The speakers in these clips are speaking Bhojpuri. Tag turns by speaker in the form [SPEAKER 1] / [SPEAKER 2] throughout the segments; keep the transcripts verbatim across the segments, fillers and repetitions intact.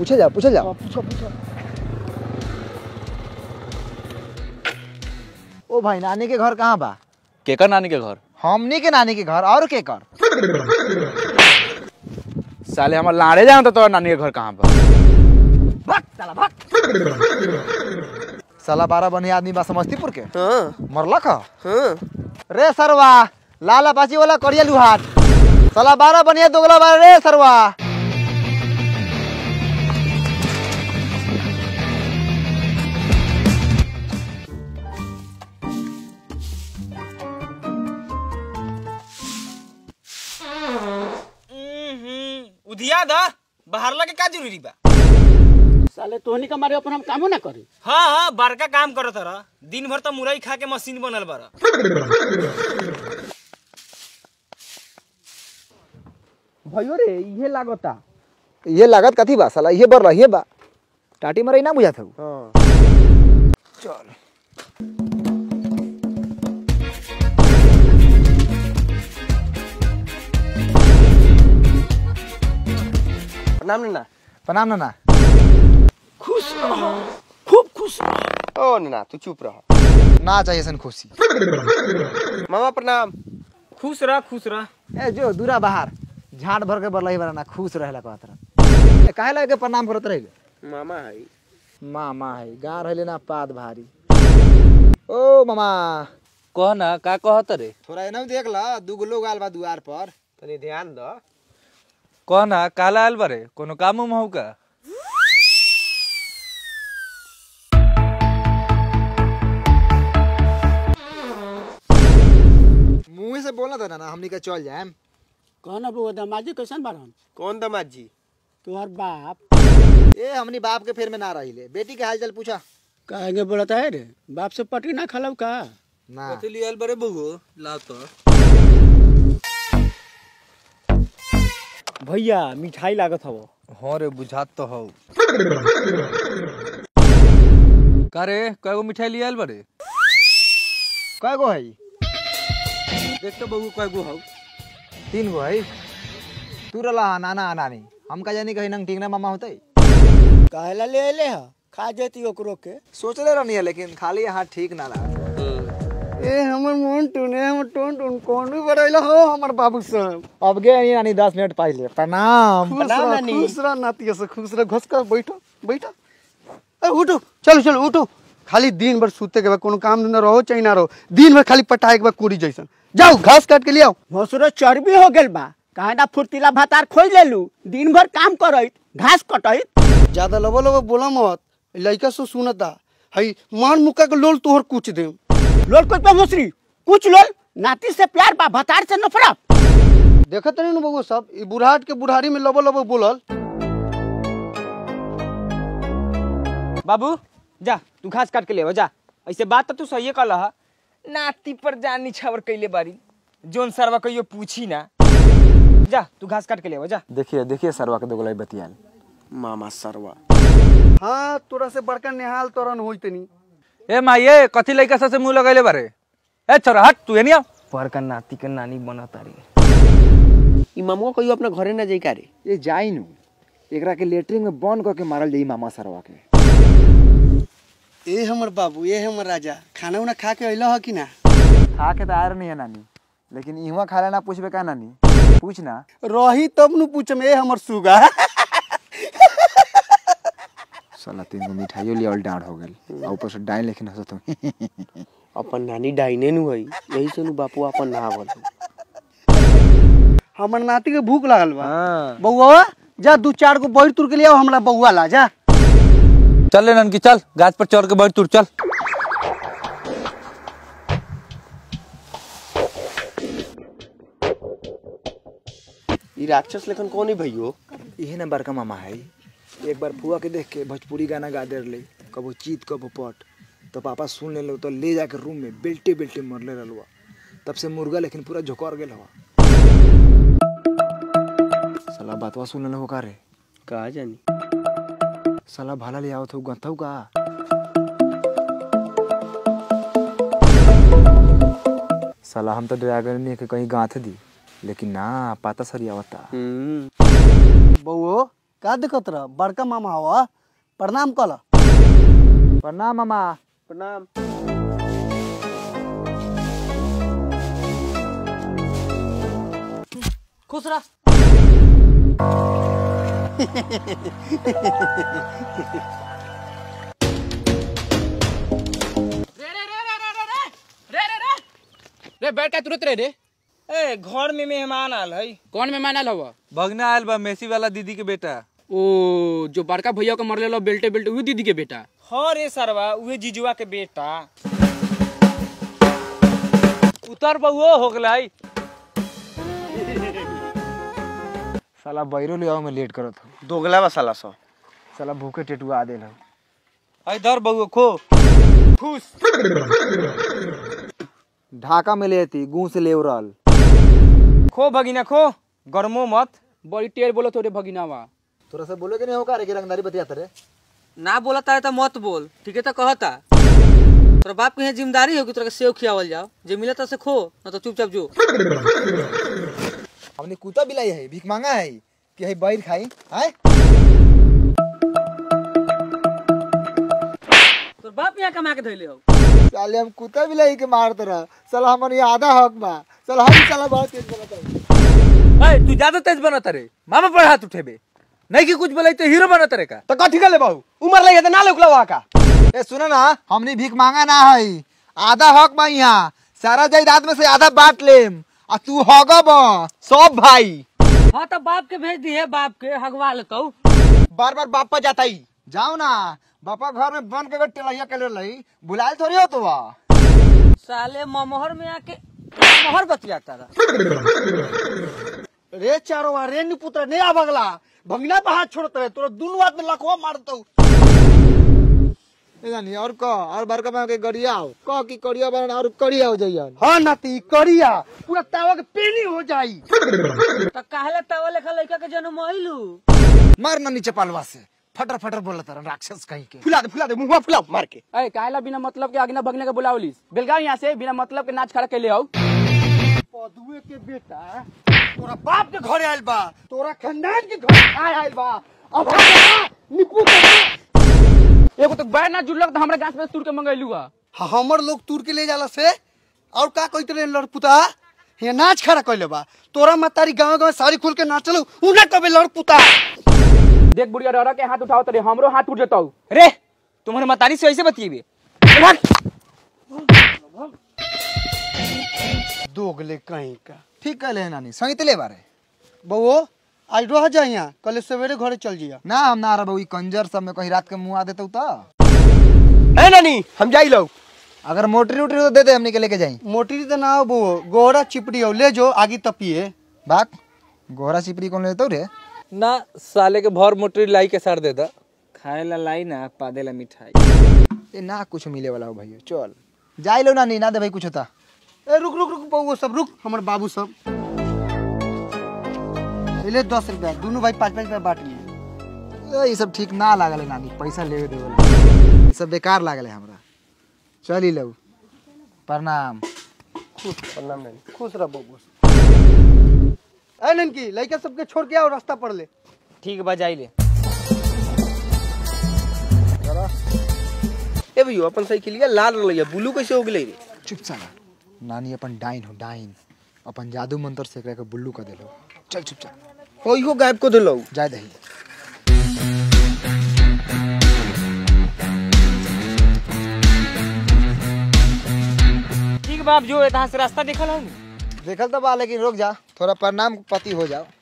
[SPEAKER 1] पूछे जाओ पूछे जाओ।
[SPEAKER 2] पूछो पूछो।
[SPEAKER 1] ओ भाई नानी के घर कहाँ बा?
[SPEAKER 3] केकर नानी के घर?
[SPEAKER 1] हमनी के नानी के घर और के कर?
[SPEAKER 3] साले हमार लाड़े जान तो नानी के घर कहाँ बा?
[SPEAKER 1] भाग साला भाग। साला बारह बनी आदमी बा समस्तीपुर के।
[SPEAKER 2] हाँ
[SPEAKER 1] मरला का?
[SPEAKER 2] हाँ।
[SPEAKER 1] रे सरवा लाला बाची वाला करिया लुहार। साला बारह बनिया दोगला बारह रे सरवा।
[SPEAKER 4] उधिया दा बाहर लगे का जरूरी बा?
[SPEAKER 2] साले तोहनी का मारे अपन हम कामो ना करी।
[SPEAKER 4] हाँ हाँ बड़का काम करत रहा, दिन भर तो मुरई खा के मशीन बनल बारा।
[SPEAKER 2] भयो रे ये लागता।
[SPEAKER 1] ये लागत कथी बा साला? ये बर रही बा टाटी मरई ना बुझा था।
[SPEAKER 2] हाँ
[SPEAKER 1] चल
[SPEAKER 2] प्रणाम नन्ना।
[SPEAKER 1] प्रणाम नाना।
[SPEAKER 2] खुश रहो, खूब खुश रहो। ओ नन्ना तू चुप रह।
[SPEAKER 1] ना चाहिए सन खुशी।
[SPEAKER 2] मामा प्रणाम।
[SPEAKER 4] खुश रह खुश रह।
[SPEAKER 1] ए जो दूरा बाहर झाड़ भर के बरलही बरा ना खुश रहेला कहत रह। ए काहे लगे प्रणाम करत रहे?
[SPEAKER 2] मामा है।
[SPEAKER 1] मामा है गाँव रहले ना पाद भारी। ओ मामा
[SPEAKER 3] कह ना का कहत रे?
[SPEAKER 1] थोड़ा एना देख ला दूगो लोग आल बा दुआर पर।
[SPEAKER 2] तनी ध्यान दो।
[SPEAKER 3] कह ना काला आयल बारे कोनो काम उम हौ का?
[SPEAKER 1] मुंह से बोलना था ना हमनी के चल जाए।
[SPEAKER 2] कहना बुआ दामाजी कैसन बारन? कौन दामाजी? तुम्हार बाप।
[SPEAKER 1] ए हमनी बाप के फेर में ना रहिले, बेटी के हालचाल पूछा।
[SPEAKER 2] कहेंगे बोलता है रे बाप से पटी ना खलव का?
[SPEAKER 1] ना
[SPEAKER 3] कथि लियल बारे बहू लाओ तो।
[SPEAKER 2] भैया मिठाई लागत हवो।
[SPEAKER 3] हाँ रे बुझात तो हौ। का रे कएगो मिठाई लियल बारे?
[SPEAKER 1] कय गो है?
[SPEAKER 3] देख तो बहू कएगो हौ।
[SPEAKER 1] तीन गो है। तू रला नाना नानी हम का जानी कहीं नंग ठीक ना मामा होते।
[SPEAKER 2] काहेला ले ले हा खा जेती ओकरो के।
[SPEAKER 1] सोचले रहनी है लेकिन खाली हाथ ठीक ना लगा।
[SPEAKER 2] ए हमर मोन टुने हमर टोन टोन कौन भी बड़ैला हो हमर बाबू साहब।
[SPEAKER 1] अब गए नानी दस मिनट पहले। प्रणाम।
[SPEAKER 2] प्रणाम नानी। खुश रह नाती से खुश रह। घस कर बैठो बैठो। ए उठो चलो चलो उठो। खाली दिन भर सूते के बाद कोनो काम धंधा रहो चाहे ना रहो, दिन भर खाली पटाए के बाद कुड़ी जैसन। जाओ घास काट के ले आओ। भसुरो चर्बी हो गेल बा, काहे ना फुर्तीला भातार खोज लेलू, दिन भर काम करइत घास कटइत। ज्यादा लबो लबो बोला मत, लइका सो सुनता हई मान मुक्का के लोल तोहर कुछ दे। लोल कुछ पे मसरी कुछ लोल, नाती से प्यार बा भातार से नफरत। देखत नहीं न बबू सब ई बुढ़ाट के बुढ़ारी में लबो लबो बोलल।
[SPEAKER 4] बाबू जा तू घास काट के ले जा। ऐसे बात तो तू सही कहला हा, नाती पर जान निछावर कैले बारी, जोन सरवा कहियो पूछी ना। जा तू घास काट के ले जा।
[SPEAKER 1] देखिए देखिए सरवा के दोगलाई बतियाल।
[SPEAKER 2] मामा सरवा। हाँ तोरा से बड़का नेहाल तोरन होई तनी।
[SPEAKER 3] ए माये कथि लइका से मुंह लगैले बारे? ए छोरा हट तू एनिया।
[SPEAKER 4] पर का नाती के नानी बना तारी।
[SPEAKER 2] ई मामुआ कहियो अपना घरे ना जाई का रे?
[SPEAKER 1] ये जाई नु एकरा के लेटरिन में बंद करके मारल जाई मामा सरवा के।
[SPEAKER 2] ए हमर बाबू ए हमर राजा खाना उना खा के अइला ह कि ना?
[SPEAKER 1] खा के तो आ रही है नानी, लेकिन इहवा खाला ना पूछबे का नानी? पूछ ना।
[SPEAKER 2] रही तब नु पूछम ए हमर सुगा।
[SPEAKER 1] साला तीन गो मिठाइयो ले और डांड हो गेल, ऊपर से डाइन लेकिन हंसत हूं।
[SPEAKER 2] अपन नानी डाइने नु हई, यही से नु बापू अपन ना बोल। हमर नाती के भूख लागल बा।
[SPEAKER 1] हां
[SPEAKER 2] बउवा जा दू चार गो बैर तुर के ले आओ हमरा बउवा ला जा।
[SPEAKER 3] चल ले ननकी चल, गाछ पर चढ़ के बैठ तुर चल।
[SPEAKER 2] ई राक्षस लेखन कौन है भइयो?
[SPEAKER 1] यही ना बड़का मामा है। एक बार फुआ के देख के भोजपुरी गाना गा दे रहे, कबो चीत कबो पट, तो पापा सुन ले लो तो ले जाके रूम में बेल्टे बेल्टे मरले रहलुआ। तब से मुर्गा लेकिन पूरा झोकर गेल हवा। साला बातवा सुन ले हो का रे?
[SPEAKER 2] का जानी
[SPEAKER 1] साला भाला ले आवत हो गंथौ का? साला हम तो ड्रैगन ने के कहीं गांथ दी, लेकिन ना पाता सरी आवता।
[SPEAKER 2] हम्म बउओ का दिक्कत रह बड़का मामा हवा प्रणाम कल।
[SPEAKER 1] प्रणाम मामा।
[SPEAKER 2] प्रणाम। खुश रह।
[SPEAKER 5] रे बैठ का तुरंत रे रे।
[SPEAKER 4] ए घर में मेहमान आल है।
[SPEAKER 5] कौन मेहमान आल हवा?
[SPEAKER 3] भगना आयल बा मेसी वाला दीदी के बेटा।
[SPEAKER 5] ओ जो बड़का भैया को मरले लो बेल्टे बेल्टे वही दीदी के बेटा।
[SPEAKER 4] हाँ रे सरवा उहे जीजुआ के बेटा।
[SPEAKER 3] उतर बहुओ हो गलाई।
[SPEAKER 1] साला बैरो ले आओ मैं लेट करत हूँ।
[SPEAKER 2] दोगला बा साला सो।
[SPEAKER 1] साला भूखे टेटुआ दे लो।
[SPEAKER 3] इधर बहुओ खो।
[SPEAKER 4] खुश।
[SPEAKER 1] ढाका में लेती गूं से लेवरल।
[SPEAKER 4] खो भगिना खो गर्मो मत।
[SPEAKER 5] बड़ी टेर बोलो तो रे भगिनावा।
[SPEAKER 1] तोरा से बोले के नहीं होगा रे कि रंगदारी बतियाता रे।
[SPEAKER 6] ना बोलता है तो मत बोल ठीक है तो कहता तोरा बाप के यहाँ जिम्मेदारी हो कि तोरा के सेव खियावल जाओ जे मिला तो से खो ना तो चुपचाप जो।
[SPEAKER 1] हमने कुत्ता बिलाई है भीख मांगा है कि है बैर खाई है।
[SPEAKER 6] तोर बाप यहाँ कमा के धइले हो।
[SPEAKER 1] साले हम कुत्ता बिलाई के मारते रह। साला हमन ये आधा हक बा। साला हम साला बहुत तेज बनता है।
[SPEAKER 3] ए तू ज्यादा तेज बनत रे मामा पर हाथ उठेबे नहीं कि कुछ बोले तो हीरो बनत रे का।
[SPEAKER 2] तो कथी कर ले बाबू उमर लगे तो ना लोकला वहां का।
[SPEAKER 1] ए सुनो ना हमने भीख मांगा ना है आधा हक बा यहाँ सारा जायदाद में से आधा बांट लेम आ तू हगब सब भाई।
[SPEAKER 6] हाँ तो बाप के भेज दिए बाप के हगवा लेतो।
[SPEAKER 1] बार बार बापा जाता ही जाओ ना बापा घर में बन के टेलैया के लई बुलाए थोड़ी हो तो
[SPEAKER 6] साले ममहर में आके ममहर बतियाता रहा।
[SPEAKER 2] रे चारो रे नी पुत्र ने आ बगला भंगना पे हाथ छोड़त रहे तोरा दोनों हाथ में लखवा मारतो।
[SPEAKER 1] ए जानी और क और बड़का में के गरिया हो क की करिया बन और करिया हो जाइयन।
[SPEAKER 2] हां नाती करिया पूरा तावा के पेनी हो जाई।
[SPEAKER 6] तो काहेला तावा लेखा लड़का के जन्म होइलू।
[SPEAKER 1] मार ना नीचे पालवा से फटर फटर बोलत रह राक्षस कहीं के।
[SPEAKER 2] फुला दे फुला दे मुंहवा फुला मार के।
[SPEAKER 5] ए काहेला बिना मतलब के आगना भगने के बुलावलिस बेलगांव यहाँ से बिना मतलब के नाच खड़ा के ले आओ।
[SPEAKER 2] पदुए के बेटा तोरा बाप के घर आइल बा तोरा खानदान के घर आय आइल बा अब निपू के
[SPEAKER 5] एगो तो बैठ ना जुड़लक तो हमरा गाछ पे तुर के मंगैलू हा।
[SPEAKER 2] हमर लोग तुर के ले जाला से और का कहते रे लड़पुता ये नाच खड़ा कइले बा तोरा मतारी गांव गांव सारी खुल के नाचलो उना कबे लड़पुता।
[SPEAKER 5] देख बुढ़िया डरा के हाथ उठाओ तरे हमरो हाथ उठ जताऊ।
[SPEAKER 4] रे तुम्हारे मतारी से ऐसे बतिएबे।
[SPEAKER 2] दोगले कहीं का
[SPEAKER 1] ठीक कहले नानी सहित ले बारे
[SPEAKER 2] बउओ आज रह जा यहाँ कल सवेरे घरे चल जिया।
[SPEAKER 1] ना हम ना रह ई कंजर सब में कहीं रात के मुंह आ देते तो
[SPEAKER 2] है नानी हम जाई लो।
[SPEAKER 1] अगर मोटरी उटरी तो दे दे हमने के लेके जाई।
[SPEAKER 2] मोटरी तो ना हो बउओ गोरा चिपड़ी हो ले जो आगे तपिए
[SPEAKER 1] बाक गोरा चिपरी कौन लेतो रे।
[SPEAKER 3] ना साले के भर मोटरी लाई के सार दे दा।
[SPEAKER 4] खाए ला लाई ना पादे ला मिठाई।
[SPEAKER 1] ए ना कुछ मिले वाला हो भाई चल जाई लो नानी ना दे भाई कुछ होता।
[SPEAKER 2] ए रुक रुक रुक बउओ सब रुक हमर बाबू सब ले दस रुपया दोनों भाई पाँच पाँच रुपया बांट लिए।
[SPEAKER 1] ये सब ठीक ना लागल नानी पैसा लेवे देवे ये सब बेकार लागल हमरा। चल ही लो प्रणाम।
[SPEAKER 2] खुश प्रणाम नानी खुश रह बउओ। ए ननकी लइका सबके छोड़ के आओ रास्ता पर ले।
[SPEAKER 4] ठीक बा जाई ले।
[SPEAKER 7] ए भैया अपन साइकिलिया लाल रलैया ब्लू कैसे हो गेलै रे।
[SPEAKER 1] चुप साला नानी अपन डाइन हो डाइन अपन जादू मंत्र से एकरा के बुल्लू कर देलो। चल चुपचाप
[SPEAKER 7] ओ इहो गायब को देलौ
[SPEAKER 1] जाय दही।
[SPEAKER 4] ठीक बाप जो यहाँ से रास्ता देखल हूँ
[SPEAKER 1] देखल तो बा लेकिन रुक जा थोड़ा प्रणाम पति हो जाओ।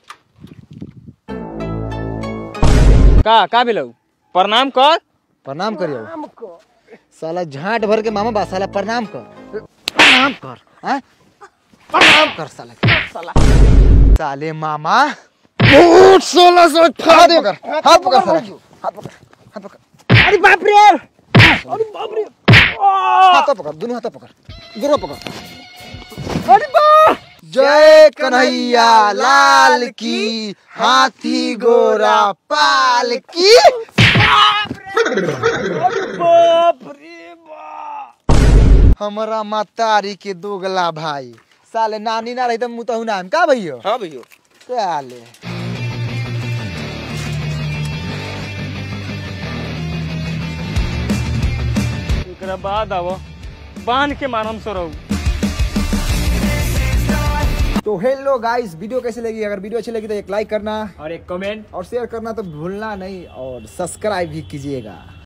[SPEAKER 4] का का भेलौ प्रणाम कर।
[SPEAKER 1] प्रणाम करियो साला झाट भर के मामा बा साला प्रणाम कर प्रणाम कर हैं प्रणाम कर साला साला साले मामा सोलह सौ हाथ पकड़ हाथ पकड़ साला हाथ पकड़ हाथ पकड़।
[SPEAKER 4] अरे बाप रे अरे बाप रे
[SPEAKER 1] हाथ पकड़ दोनों हाथ पकड़ गुरु पकड़। अरे बा जय कन्हैया लाल की हाथी गोरा पाल की।
[SPEAKER 4] बाप रे बा
[SPEAKER 1] हमारा मातारी के दोगला भाई साले नानी ना रही तो मुतहु नाम का भैया।
[SPEAKER 7] हां भैया
[SPEAKER 1] साले
[SPEAKER 4] हमरा बाद आवो बांध के मारम सरो।
[SPEAKER 1] तो हेलो गाइस, वीडियो कैसी लगी? अगर वीडियो अच्छी लगी तो एक लाइक करना
[SPEAKER 4] और एक कमेंट
[SPEAKER 1] और शेयर करना तो भूलना नहीं, और सब्सक्राइब भी कीजिएगा।